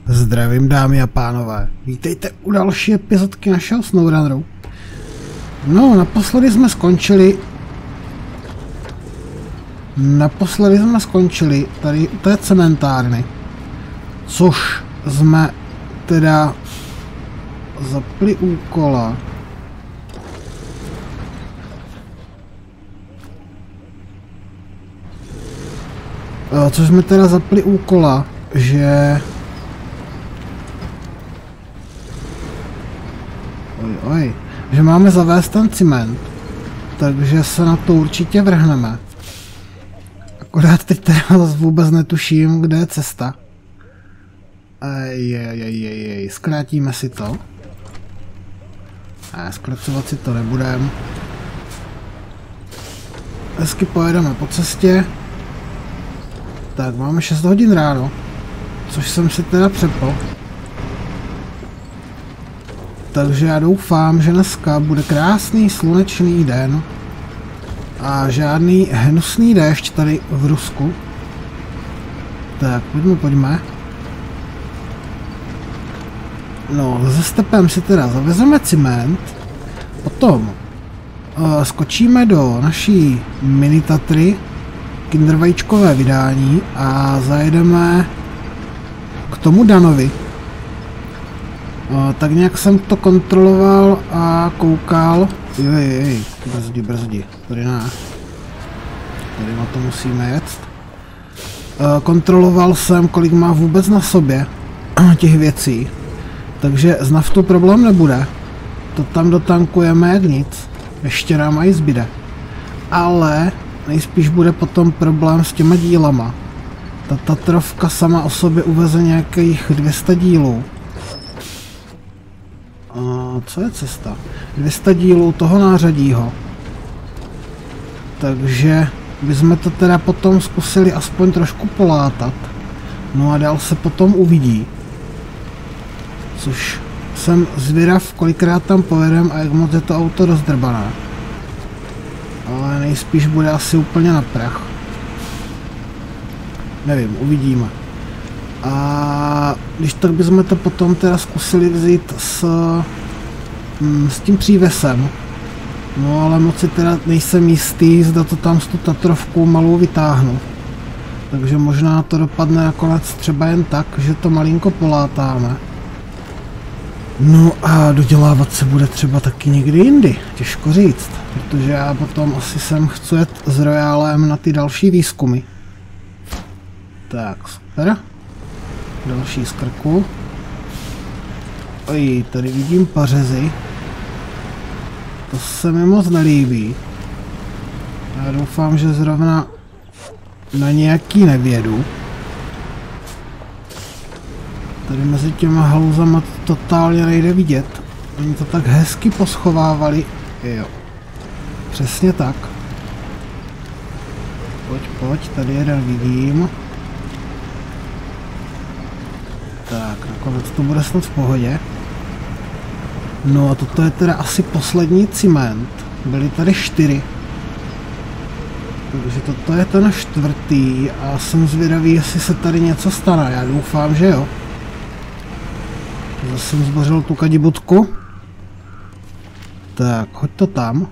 Zdravím, dámy a pánové. Vítejte u další epizodky našeho SnowRunneru. No, naposledy jsme skončili tady u té cementárny. Což jsme teda zapli úkola. Že že máme zavést ten cement, takže se na to určitě vrhneme. Akorát teď teda vůbec netuším, kde je cesta. Zkrátíme si to. Zkracovat si to nebudem. Hezky pojedeme po cestě. Tak, máme 6 hodin ráno, což jsem si teda přepl. Takže já doufám, že dneska bude krásný slunečný den a žádný hnusný déšť tady v Rusku. Tak, pojďme. No, se stepem si teda zavezeme cement, potom skočíme do naší mini Tatry, kindervajíčkové vydání a zajedeme k tomu Danovi. Tak nějak jsem to kontroloval a koukal. Brzdi, tady ne. Tady na to musíme jet. Kontroloval jsem, kolik má vůbec na sobě těch věcí. Takže z naftu problém nebude. To tam dotankujeme jak nic. Ještě nám aj zbyde. Ale nejspíš bude potom problém s těma dílama. Ta Tatrovka sama o sobě uveze nějakých 200 dílů. Co je cesta? 200 dílů toho nářadího. Takže bychom to teda potom zkusili aspoň trošku polátat. No a dál se potom uvidí. Což jsem zvědav, kolikrát tam pojedem a jak moc je to auto rozdrbané. Ale nejspíš bude asi úplně na prach. Nevím, uvidíme. A když tak bychom to potom teda zkusili vzít s tím přívesem. No ale moc si teda nejsem jistý, zda to tam s tu Tatrovkou malou vytáhnu. Takže možná to dopadne nakonec třeba jen tak, že to malinko polátáme. No a dodělávat se bude třeba taky někdy jindy, těžko říct. Protože já potom asi sem chci jet s Royálem na ty další výzkumy. Tak, super. Další z krku. Oj, tady vidím pařezy. To se mi moc nelíbí. Já doufám, že zrovna na nějaký nevědu. Tady mezi těma haluzama to totálně nejde vidět. Oni to tak hezky poschovávali. Jo. Přesně tak. Pojď, tady jeden vidím. Tak, nakonec to bude snad v pohodě. No a toto je teda asi poslední cement. Byly tady 4. Takže toto je ten 4. a jsem zvědavý, jestli se tady něco stane. Já doufám, že jo. Zase jsem zbořil tu kadibutku. Tak, hoď to tam.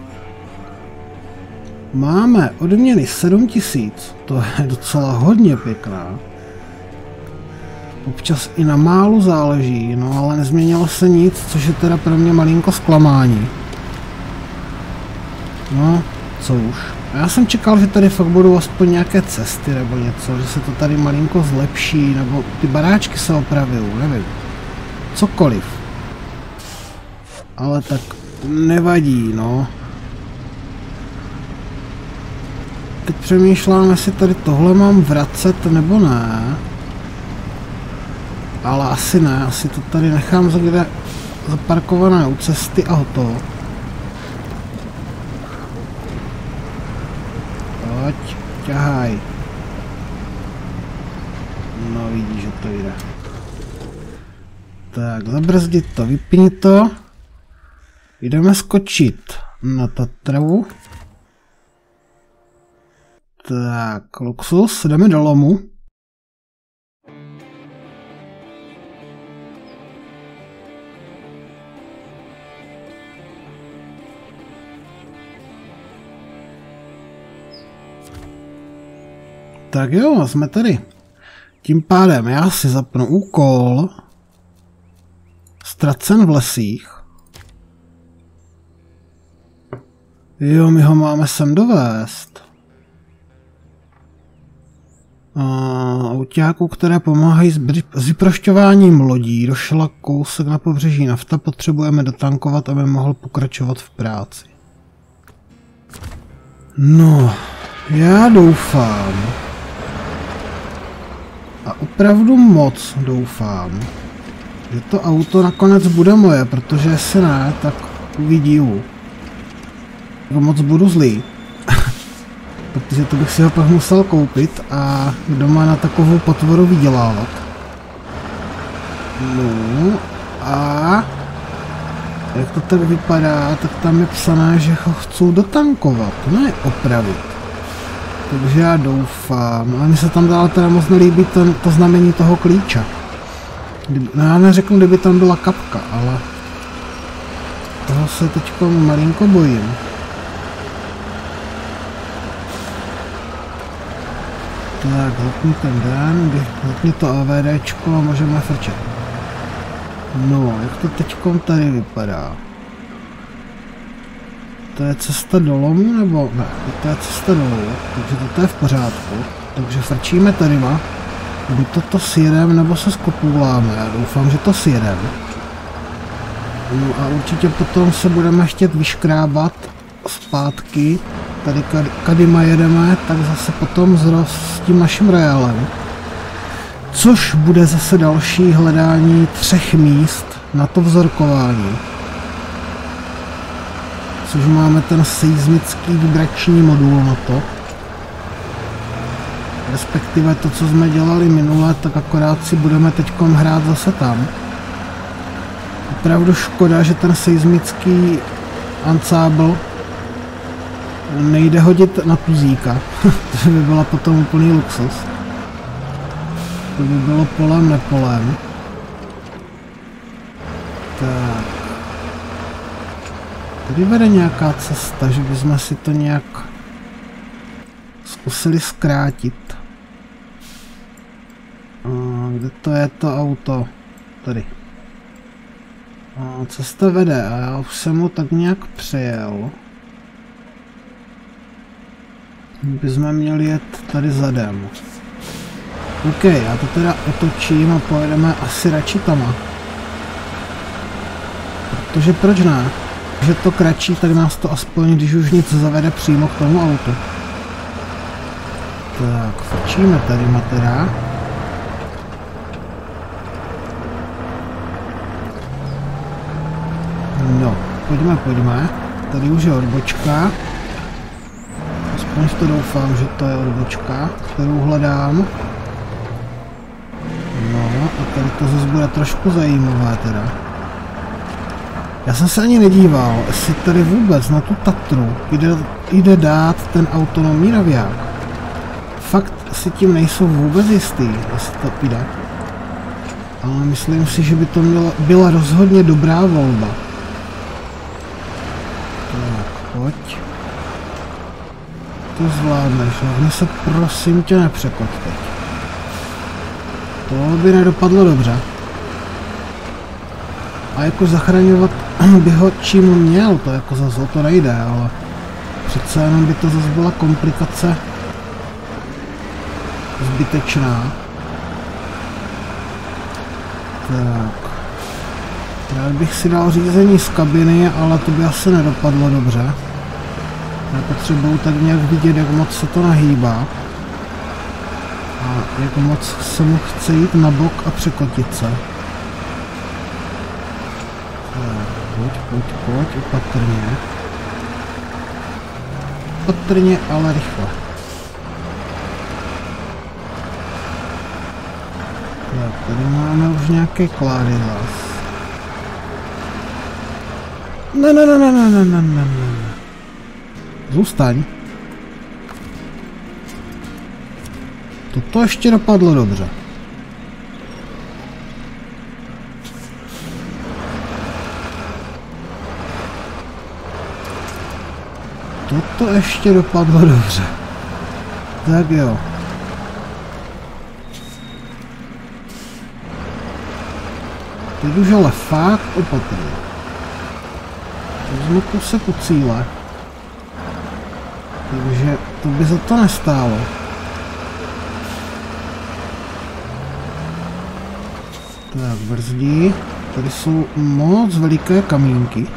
Máme odměny 7000. To je docela hodně pěkná. Občas i na málu záleží, no ale nezměnilo se nic, což je teda pro mě malinko zklamání. No, co už. Já jsem čekal, že tady fakt budou aspoň nějaké cesty nebo něco, že se to tady malinko zlepší, nebo ty baráčky se opravují, nevím. Cokoliv. Ale tak nevadí, no. Teď přemýšlám, jestli tady tohle mám vracet nebo ne. Ale asi ne, asi to tady nechám někde zaparkované u cesty a hotovo. Pojď, ťahaj. No vidíš, že to jde. Tak, zabrzdit to, vypni to. Jdeme skočit na Tatru. Tak, luxus, jdeme do lomu. Tak jo, jsme tady. Tím pádem já si zapnu úkol. Ztracen v lesích. Jo, my ho máme sem dovést. Autáků, které pomáhají s vyprošťováním lodí. Došla kousek na pobřeží nafta, potřebujeme dotankovat, aby mohl pokračovat v práci. No, já doufám. A opravdu moc doufám, že to auto nakonec bude moje, protože jestli ne, tak uvidí. Moc budu zlý. Protože to bych si ho pak musel koupit a kdo má na takovou potvoru vydělávat. No a jak to tak vypadá, tak tam je psané, že ho chci dotankovat, ne opravit. Takže já doufám, ale mi se tam dál teda moc nelíbí to znamení toho klíče. No já neřeknu, kdyby tam byla kapka, ale toho se teďko malinko bojím. Tak, zapni ten den, zapni to AVDčko a můžeme frčet. No, jak to teďkom tady vypadá? To je cesta dolů, nebo ne, to je cesta dolů, takže to je v pořádku. Takže frčíme tadyma, buď to sjedem, nebo se skopůláme, já doufám, že to sjedem. No a určitě potom se budeme chtět vyškrábat zpátky, tady kadyma jedeme, tak zase potom s tím naším reálem. Což bude zase další hledání 3 míst na to vzorkování. Což máme ten seismický vibrační modul na to. Respektive to, co jsme dělali minule, tak akorát si budeme teďkom hrát zase tam. Opravdu škoda, že ten seismický ansábl nejde hodit na tuzíka. To by byla potom úplný luxus. To by bylo polem nepolem. Tak. Tady vede nějaká cesta, že bychom si to nějak zkusili zkrátit. Kde to je to auto? Tady. Cesta vede a já už jsem ho tak nějak přejel. Bychom měli jet tady zadem. OK, já to teda otočím a pojedeme asi radši tama. Protože proč ne? Když je to kratší, tak nás to aspoň, když už nic, zavede přímo k tomu autu. Tak, frčíme tady teda. No, pojďme. Tady už je odbočka. Aspoň to doufám, že to je odbočka, kterou hledám. No, a tady to zase bude trošku zajímavé teda. Já jsem se ani nedíval, jestli tady vůbec na tu Tatru jde dát ten autonomní naviják. Fakt si tím nejsou vůbec jistý, jestli to jde. Ale myslím si, že by to byla rozhodně dobrá volba. Tak, pojď. To zvládneš, hlavně se prosím tě nepřekot teď. To by nedopadlo dobře. A jako zachraňovat by ho čím měl, to jako zase o to nejde, ale přece jenom by to zase byla komplikace zbytečná. Tak. Já bych si dal řízení z kabiny, ale to by asi nedopadlo dobře. Já potřebuju tak nějak vidět, jak moc se to nahýbá. A jak moc se mu chce jít na bok a překotit se. Pojď, opatrně. Opatrně, ale rychle. Tak, tady máme už nějaké klády zas. Ne. Zůstaň. Toto ještě dopadlo dobře. Toto ještě dopadlo dobře. Tak jo. Teď už ale fakt opatrně. Vezmu kousek u cíle. Takže to by za to nestálo. Tak, brzdí. Tady jsou moc veliké kamínky.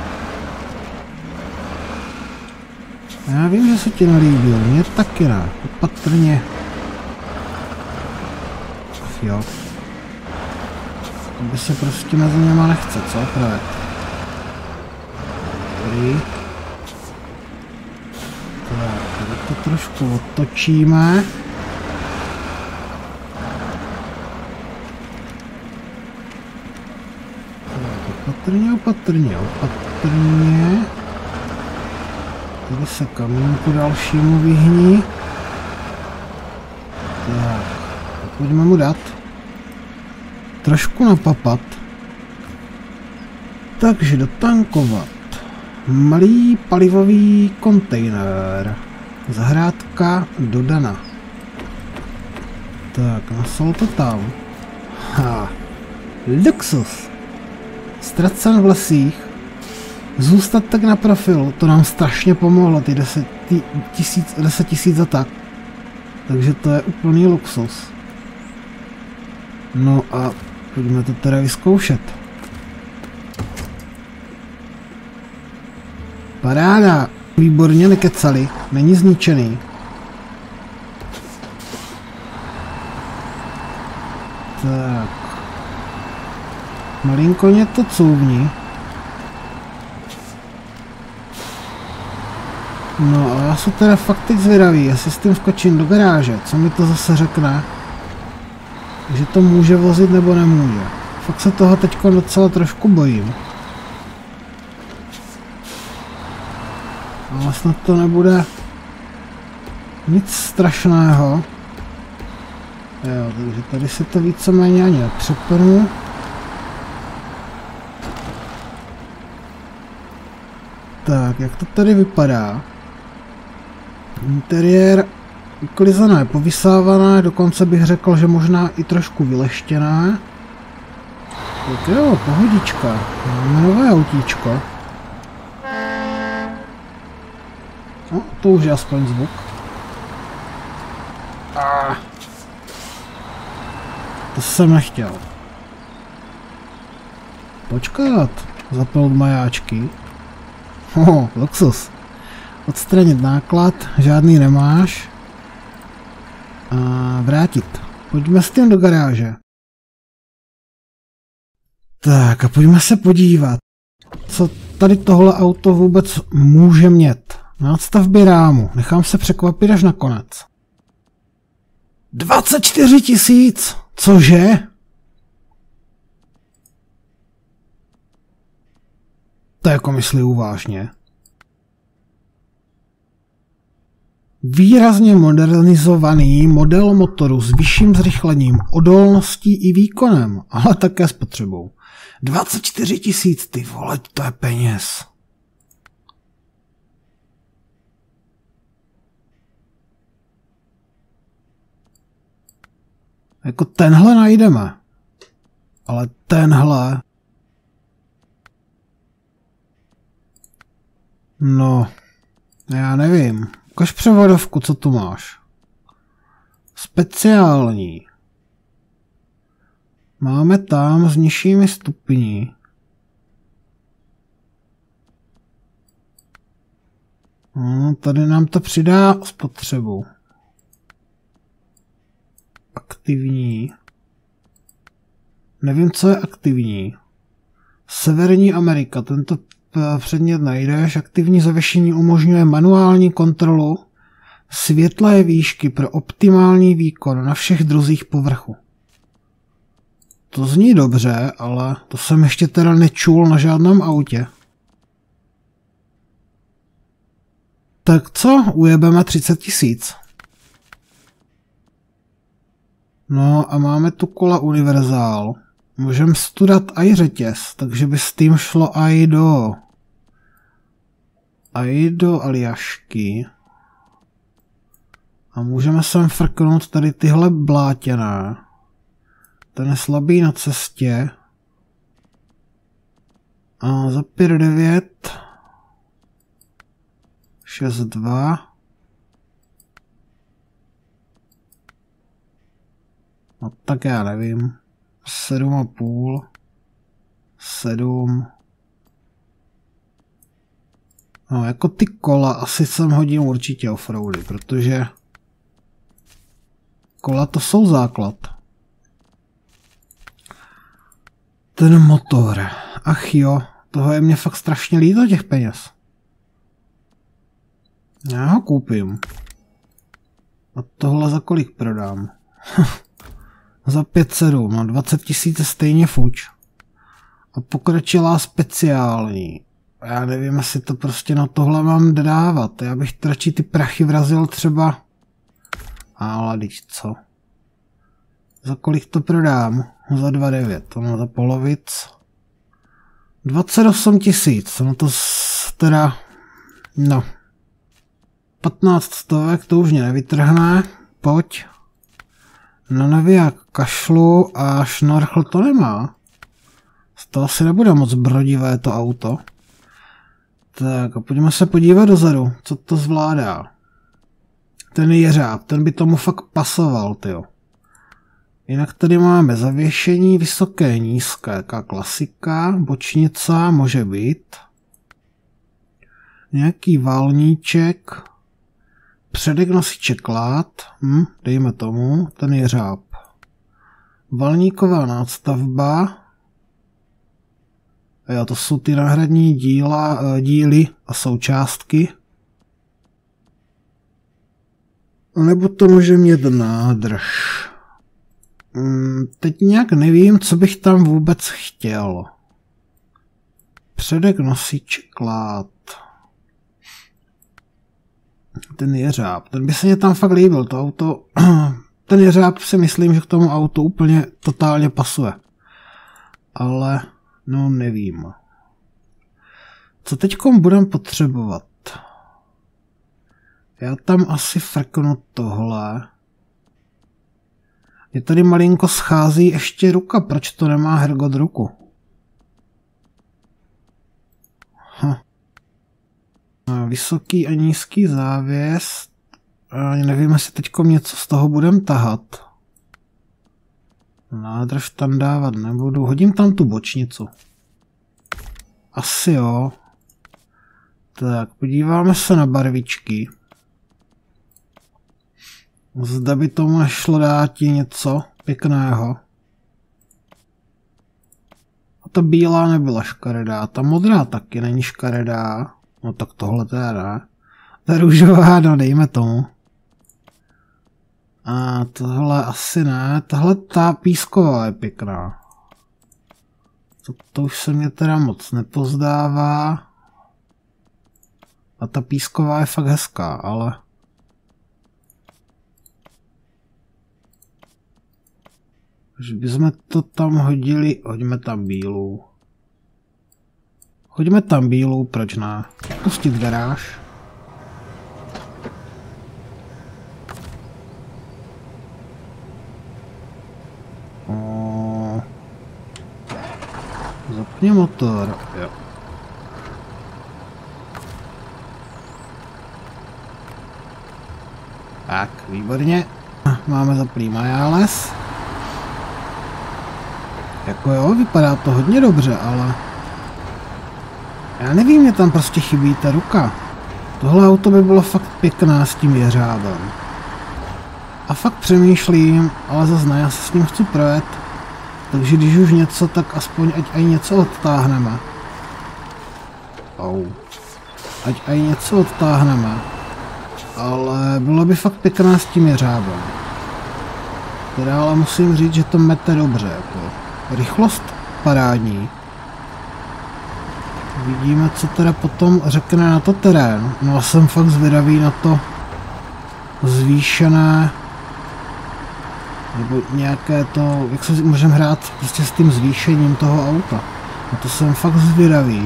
Já vím, že se ti nelíbil, mě taky ne. Opatrně. Jo. To by se prostě mezi něma nechce, co? Právě. Dobrý. Tak, tady to trošku otočíme. Opatrně, opatrně, opatrně. Tady se kamínku dalšímu vyhní. Tak, pojďme mu dát. Trošku napapat. Takže dotankovat. Malý palivový kontejner. Zahrádka dodaná. Tak, nasol to tam. Ha, luxus. Ztracen v lesích. Zůstat tak na profilu, to nám strašně pomohlo, ty 10 000 a tak. Takže to je úplný luxus. No a pojďme to teda vyzkoušet. Paráda, výborně nekecali, není zničený. Tak. Malinko mě to couvní. No a já jsem teda fakt teď zvědavý, jestli s tím skočím do garáže, co mi to zase řekne, že to může vozit nebo nemůže. Fakt se toho teď docela trošku bojím. Ale snad to nebude nic strašného. Jo, takže tady si to víceméně ani nepřepnu. Tak, jak to tady vypadá? Interiér uklizené, povysávané, dokonce bych řekl, že možná i trošku vyleštěné. Tak jo, pohodička. Máme nové autíčko. No, to už je aspoň zvuk. To jsem nechtěl. Počkat, zapnout majáčky. Luxus. Odstranit náklad, žádný nemáš. A vrátit. Pojďme s tím do garáže. Tak a pojďme se podívat, co tady tohle auto vůbec může mít. Nástavby rámu. Nechám se překvapit až nakonec. 24 000! Cože? To jako myslí vážně. Výrazně modernizovaný model motoru s vyšším zrychlením, odolností i výkonem, ale také spotřebou. 24 000, ty vole, to je peněz. Jako tenhle najdeme. Ale tenhle... No, já nevím. Ukaž převodovku, co tu máš. Speciální. Máme tam s nižšími stupni. No, tady nám to přidá spotřebu. Aktivní. Nevím, co je aktivní. Severní Amerika, tento předmět najdeš. Aktivní zavěšení umožňuje manuální kontrolu světlé výšky pro optimální výkon na všech druzích povrchu. To zní dobře, ale to jsem ještě teda nečul na žádném autě. Tak co? Ujebeme 30 000. No a máme tu kola univerzál. Můžeme studat i řetěz, takže by s tím šlo i do Aljašky. A můžeme sem frknout tady tyhle blátěné. Ten je slabý na cestě. A za 5,9. 6,2. No tak já nevím. 7,5. 7. No jako ty kola asi sem hodím určitě offroady, protože kola to jsou základ. Ten motor. Ach jo, toho je mě fakt strašně líto těch peněz. Já ho koupím. A tohle za kolik prodám? Za 5,7, no 20 000 stejně fuč. A pokročilá speciální. Já nevím, jestli to prostě na tohle mám dávat. Já bych radši ty prachy vrazil třeba... Ale když co? Za kolik to prodám? Za 2,9, no za polovic. 28 000, no to teda... No. 15 stovek, to už mě nevytrhne. Pojď. Na Naviak kašlu a šnorchl to nemá. Z toho asi nebude moc brodivé to auto. Tak a pojďme se podívat dozadu, co to zvládá. Ten jeřáb, ten by tomu fakt pasoval, tyjo. Jinak tady máme zavěšení vysoké, nízké, jaká klasika, bočnica, může být. Nějaký válníček, předek nosiček lát, dejme tomu, ten jeřáb. Valníková nástavba, jo, to jsou ty náhradní díly a součástky. Nebo to může mít nádrž. Teď nějak nevím, co bych tam vůbec chtěl. Předek nosiček lát. Ten jeřáb, ten by se mě tam fakt líbil, to auto, ten jeřáb si myslím, že k tomu autu úplně totálně pasuje. Ale, no nevím. Co teďkom budem potřebovat? Já tam asi frknu tohle. Mě tady malinko schází ještě ruka, proč to nemá Hergot ruku? Vysoký a nízký závěs. Ani nevím, jestli teďkom něco z toho budem tahat. Nádrž tam dávat nebudu. Hodím tam tu bočnicu. Asi jo. Tak, podíváme se na barvičky. Zda by tomu nešlo dát něco pěkného. A ta bílá nebyla škaredá, ta modrá taky není škaredá. No tak tohle teda ne. Ta růžová, no dejme tomu. A tohle asi ne, tahle ta písková je pěkná. To už se mě teda moc nepozdává. A ta písková je fakt hezká, ale... Že bychom to tam hodili, hoďme tam bílou. Hoďme tam bílou, proč ne? Pustit garáž. Zapni motor, jo. Tak, výborně. Máme zaplý Majales. Jako jo, vypadá to hodně dobře, ale... Já nevím, mě tam prostě chybí ta ruka. Tohle auto by bylo fakt pěkná s tím jeřábem. A fakt přemýšlím, ale zase ne, já se s ním chci projet. Takže když už něco, tak aspoň ať aj něco odtáhneme. Ať aj něco odtáhneme. Ale bylo by fakt pěkná s tím jeřábem. Teda ale musím říct, že to mete dobře. Jako. Rychlost parádní. Vidíme, co teda potom řekne na to terén. No a jsem fakt zvědavý na to zvýšené, nebo nějaké to, jak se můžeme hrát prostě s tím zvýšením toho auta. No to jsem fakt zvědavý.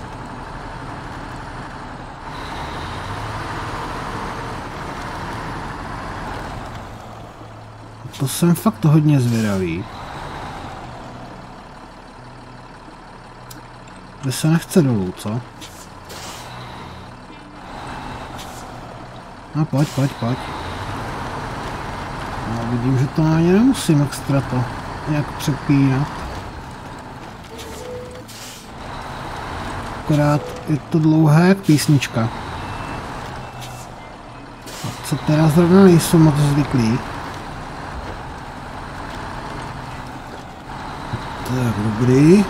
To jsem fakt hodně zvědavý. Vy se nechce dolů, co? No pojď. No, vidím, že to ani nemusím extra to nějak přepínat. Akorát je to dlouhé jak písnička. A co teda zrovna nejsou moc zvyklí. Tak, dobrý.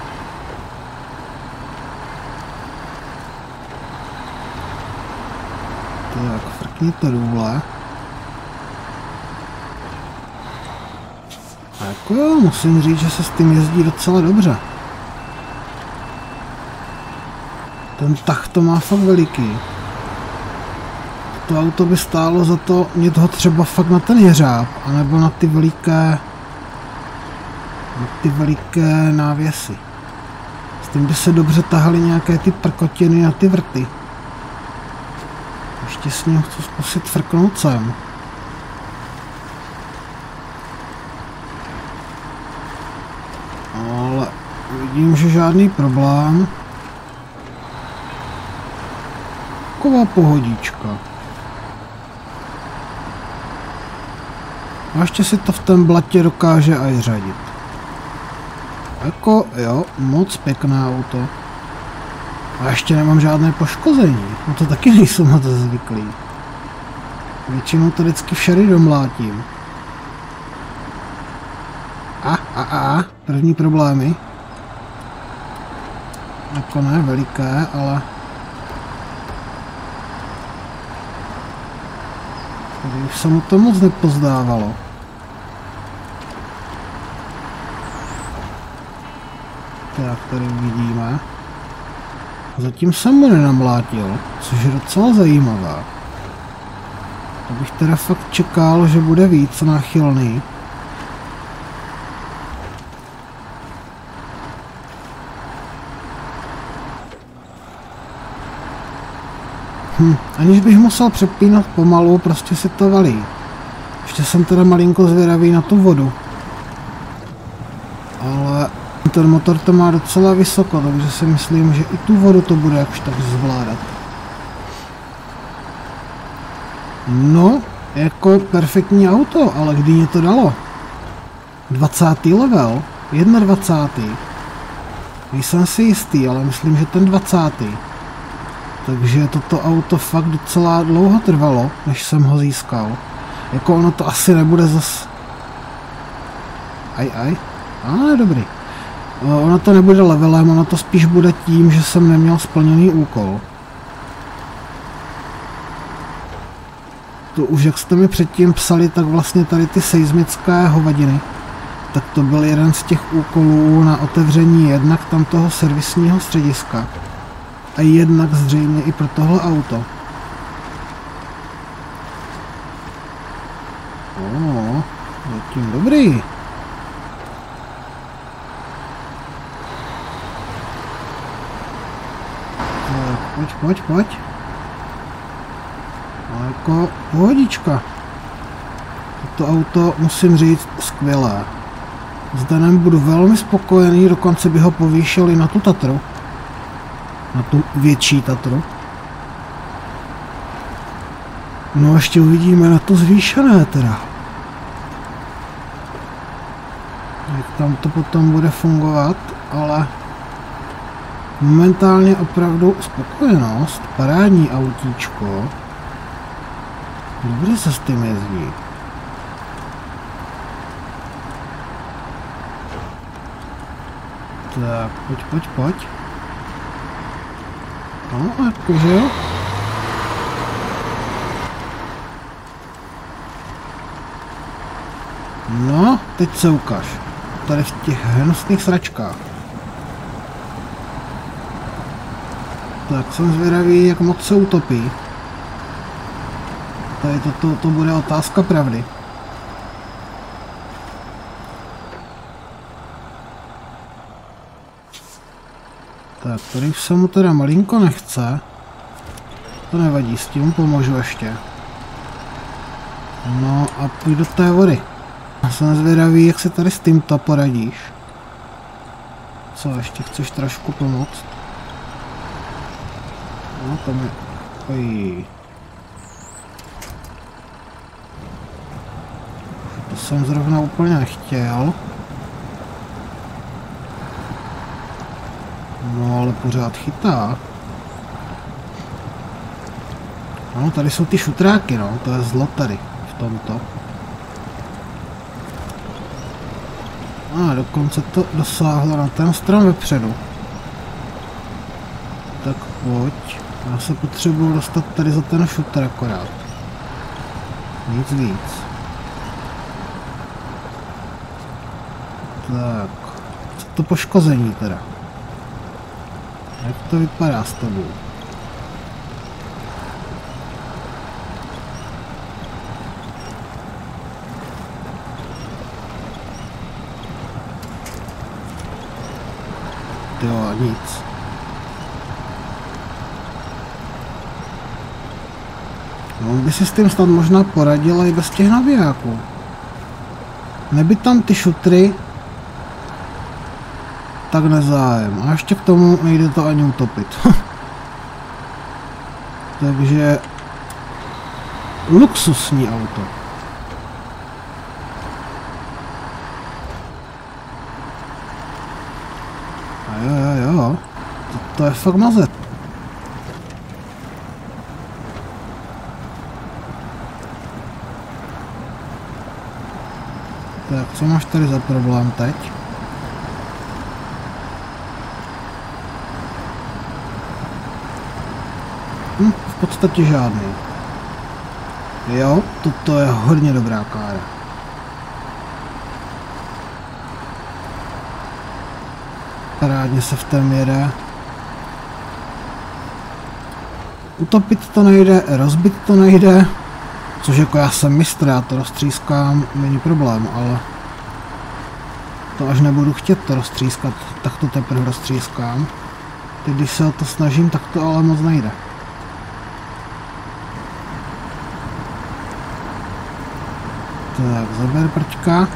Tak, frkni to důle. A jako jo, musím říct, že se s tím jezdí docela dobře. Ten tah to má fakt veliký. To auto by stálo za to mít ho třeba fakt na ten jeřáb, anebo na ty veliké návěsy. S tím by se dobře tahaly nějaké ty prkotiny a ty vrty. Ještě s ním chci zkusit frknout sem. Ale vidím, že žádný problém. Taková pohodička. A ještě si to v tom blatě dokáže aj řadit. Jako, jo, moc pěkné auto. A ještě nemám žádné poškození. No to taky nejsou moc zvyklý. Většinou to vždycky všady domlátím. První problémy. Jako ne veliké, ale... Tady už se mu to moc nepozdávalo. Tak, tady vidíme. Zatím jsem mu nenamlátil, což je docela zajímavé. To bych teda fakt čekal, že bude víc náchylný. Aniž bych musel přepínat pomalu, prostě si to valí. Ještě jsem teda malinko zvědavý na tu vodu. Ale ten motor to má docela vysoko, takže si myslím, že i tu vodu to bude jakž tak zvládat. No, jako perfektní auto, ale kdy mě to dalo? 20. level, 21. Nejsem si jistý, ale myslím, že ten 20. Takže toto auto fakt docela dlouho trvalo, než jsem ho získal. Jako ono to asi nebude zas... Ale dobrý. Ono to nebude levelem, ono to spíš bude tím, že jsem neměl splněný úkol. To už jak jste mi předtím psali, tak vlastně tady ty seismické hovadiny, tak to byl jeden z těch úkolů na otevření jednak tam toho servisního střediska. A jednak zřejmě i pro tohle auto. Zatím dobrý. Tak, pojď. A jako pohodička. Toto auto, musím říct, skvělé. S Danem budu velmi spokojený, dokonce bych ho povýšil i na tu Tatru. Na tu větší Tatru. No a ještě uvidíme na to zvýšené teda. Jak tam to potom bude fungovat, ale momentálně opravdu spokojenost, parádní autíčko. Dobře se s tím jezdí. Tak, pojď. No, jakože jo. No, teď se ukaž. Tady v těch hnusných sračkách. Tak jsem zvědavý, jak moc se utopí. Tady to bude otázka pravdy. Tak, tady už se mu teda malinko nechce. To nevadí, s tím pomůžu ještě. No a půjď do té vody. Jsem zvědavý, jak se tady s tímto poradíš. Co, ještě chceš trošku pomoct? No to mi... Oj. To jsem zrovna úplně nechtěl. No ale pořád chytá. No tady jsou ty šutráky, no, to je zlo tady v tomto. A dokonce to dosáhlo na ten strom vepředu. Tak pojď. Já se potřebuji dostat tady za ten šutr akorát. Nic víc. Tak. Co to poškození teda? Jak to vypadá s tebou? Jo, nic. On by si s tím snad možná poradil i bez těch nabijáků. Neby tam ty šutry, tak nezájem. A ještě k tomu nejde to ani utopit. Takže luxusní auto. A jo. To je fakt mazet. Tak, co máš tady za problém teď? V podstatě žádný. Jo, toto je hodně dobrá kára. Parádně se v tom jede. Utopit to nejde, rozbit to nejde. Což jako já jsem mistr, já to roztřískám, není problém, ale to až nebudu chtět to roztřískat, tak to teprve roztřískám. Teď když se o to snažím, tak to ale moc nejde. Tak, zaber prťka.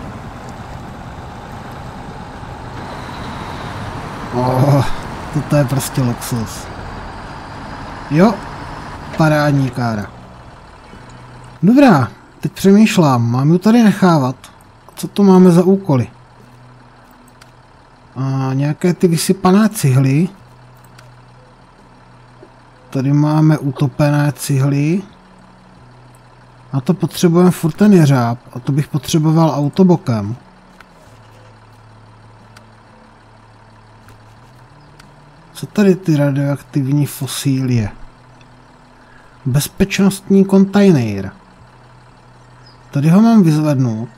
Toto je prostě luxus. Jo, parádní kára. Dobrá, teď přemýšlám, mám ju tady nechávat. Co to máme za úkoly? Nějaké ty vysypané cihly. Tady máme utopené cihly. A to potřebujeme furt ten jeřáb. A to bych potřeboval autobokem. Co tady ty radioaktivní fosílie? Bezpečnostní kontejner. Tady ho mám vyzvednout.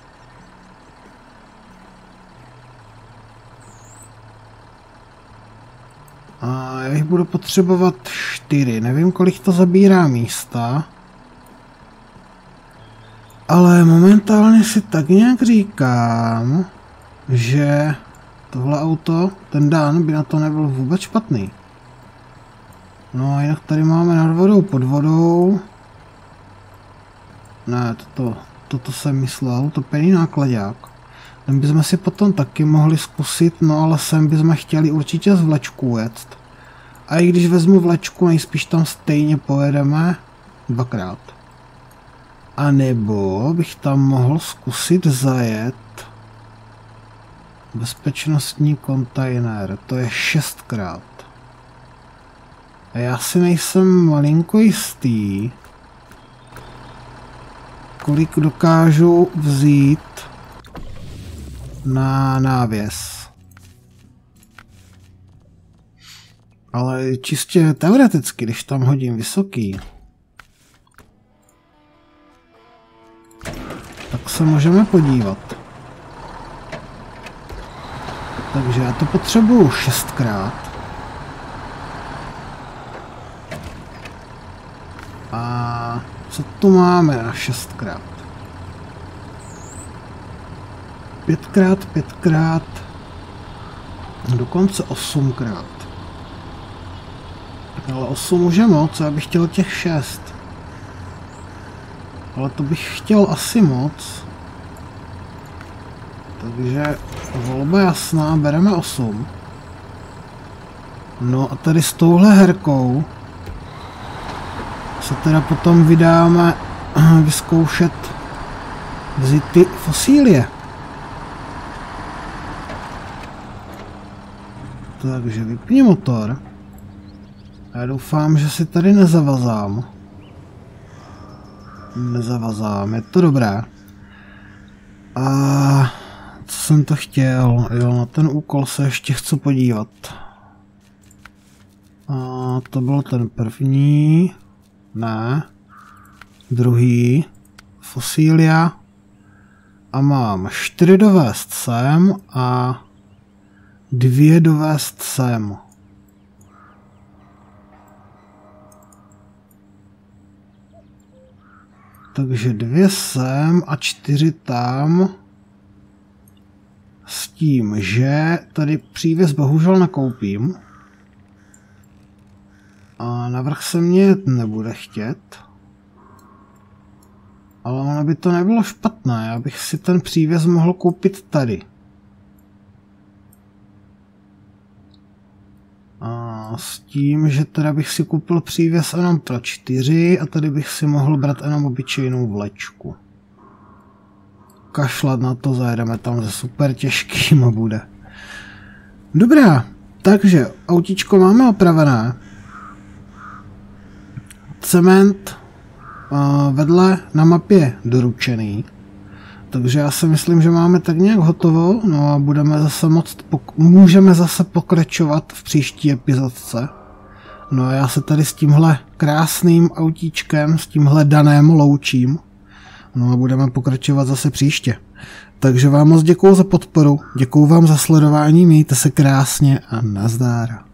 A já jich budu potřebovat 4. Nevím, kolik to zabírá místa. Ale momentálně si tak nějak říkám, že tohle auto, ten Dan, by na to nebyl vůbec špatný. No a jinak tady máme nad vodou, pod vodou. Ne, toto jsem myslel, topený nákladák. Ten bychom si potom taky mohli zkusit, no ale sem bychom chtěli určitě z vlečku jet. A i když vezmu vlečku, nejspíš tam stejně pojedeme 2krát. A nebo bych tam mohl zkusit zajet bezpečnostní kontejner, to je 6krát. A já si nejsem malinko jistý, kolik dokážu vzít na návěs. Ale čistě teoreticky, když tam hodím vysoký, tak se můžeme podívat. Takže já to potřebuju 6krát. A co tu máme na 6krát? 5krát, 5krát, dokonce 8krát. Ale 8 už je moc, já bych chtěl těch 6. Ale to bych chtěl asi moc. Takže volba jasná, bereme 8. No a tady s touhle herkou se teda potom vydáme vyzkoušet vzít ty fosílie. Takže vypni motor. Já doufám, že si tady nezavazám. Nezavazám, je to dobré. A co jsem to chtěl? Jo, na ten úkol se ještě chci podívat. A to byl ten první. Ne. Druhý. Fosília. A mám 4 dovést sem a 2 dovést sem. Takže 2 sem a 4 tam. S tím, že tady přívěs bohužel nekoupím. A navrch se mě nebude chtět. Ale ono by to nebylo špatné, já bych si ten přívěs mohl koupit tady. A s tím, že teda bych si koupil přívěs jenom pro 4 a tady bych si mohl brát jenom obyčejnou vlečku. Kašlat na to, zajedeme tam se super těžkým a bude. Dobrá, takže autíčko máme opravené. Cement vedle na mapě doručený. Takže já si myslím, že máme tak nějak hotovo. No a budeme zase můžeme zase pokračovat v příští epizodce. No a já se tady s tímhle krásným autíčkem, s tímhle Danem loučím. No a budeme pokračovat zase příště. Takže vám moc děkuju za podporu, děkuju vám za sledování, mějte se krásně a nazdar.